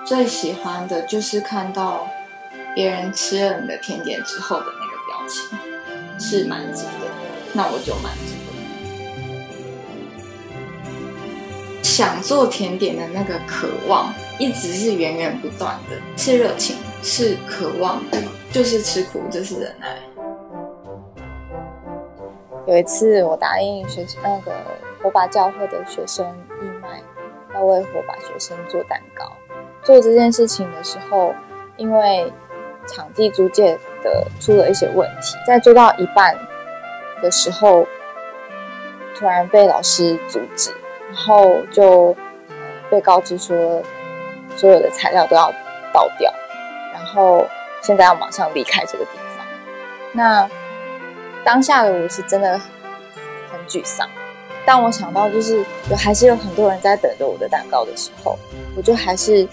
最喜欢的就是看到别人吃了你的甜点之后的那个表情是满足的，那我就满足了。想做甜点的那个渴望一直是源源不断的，是热情，是渴望，就是吃苦，就是忍耐。 有一次我答应火把教会的学生义卖，要为火把学生做蛋糕。做这件事情的时候，因为场地租借的出了一些问题，在做到一半的时候，突然被老师阻止，然后就被告知说所有的材料都要倒掉，然后现在要马上离开这个地方。那当下的我是真的很沮丧。当我想到就是还是有很多人在等着我的蛋糕的时候，我就还是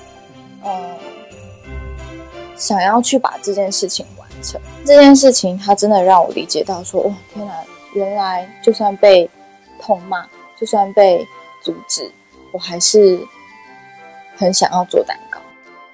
想要去把这件事情完成。这件事情它真的让我理解到说，哦，天哪，原来就算被痛骂，就算被阻止，我还是很想要做蛋糕。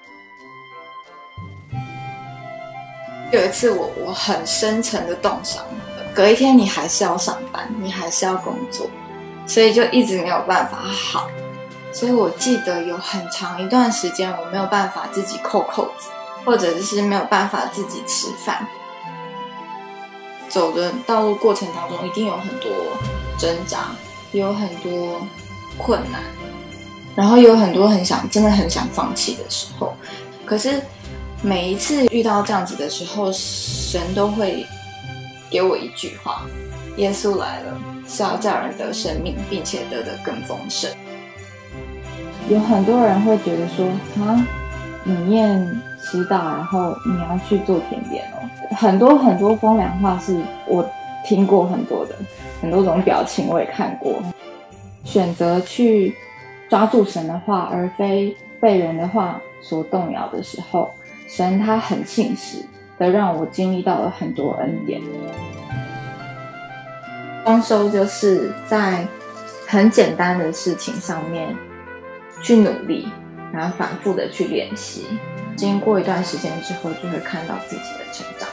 有一次我很深沉的冻伤，隔一天你还是要上班，你还是要工作，所以就一直没有办法好。所以我记得有很长一段时间我没有办法自己扣扣子，或者是没有办法自己吃饭。走的道路过程当中一定有很多挣扎，有很多困难，然后有很多真的很想放弃的时候。可是每一次遇到这样子的时候，神都会给我一句话：耶稣来了，是要叫人得生命，并且得的更丰盛。有很多人会觉得说，你念祈祷，然后你要去做甜点哦。很多很多风凉话是我听过很多种表情，我也看过。选择去抓住神的话，而非被人的话所动摇的时候，神他很信实的让我经历到了很多恩典。丰收就是在很简单的事情上面去努力，然后反复的去练习，经过一段时间之后就会看到自己的成长。